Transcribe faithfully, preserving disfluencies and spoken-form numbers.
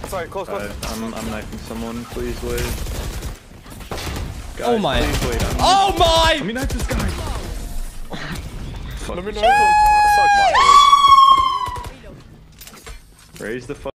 Sorry, close, close. Uh, I'm, I'm knifing someone. Please wait. Guys, Oh my. Please wait. I'm Oh my! Let me knife this guy. Let me know. Suck my dick. Raise the fuck.